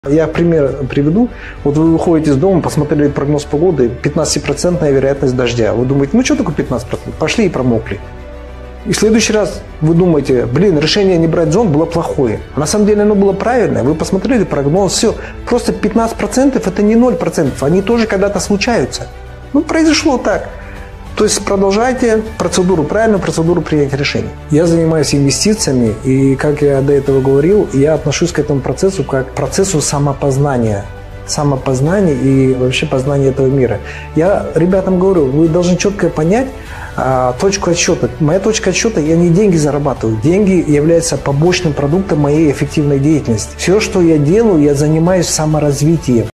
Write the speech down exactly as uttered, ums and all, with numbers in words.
Я пример приведу. Вот вы выходите из дома, посмотрели прогноз погоды, пятнадцатипроцентная вероятность дождя. Вы думаете, ну что такое пятнадцать процентов? Пошли и промокли. И в следующий раз вы думаете, блин, решение не брать зонт было плохое. А на самом деле оно было правильное. Вы посмотрели прогноз, все. Просто пятнадцать процентов это не ноль процентов. Они тоже когда-то случаются. Ну, произошло так. То есть продолжайте процедуру, правильную процедуру принятия решений. Я занимаюсь инвестициями, и, как я до этого говорил, я отношусь к этому процессу как к процессу самопознания. Самопознания и вообще познания этого мира. Я ребятам говорю, вы должны четко понять а, точку отсчета. Моя точка отсчета, я не деньги зарабатываю. Деньги являются побочным продуктом моей эффективной деятельности. Все, что я делаю, я занимаюсь саморазвитием.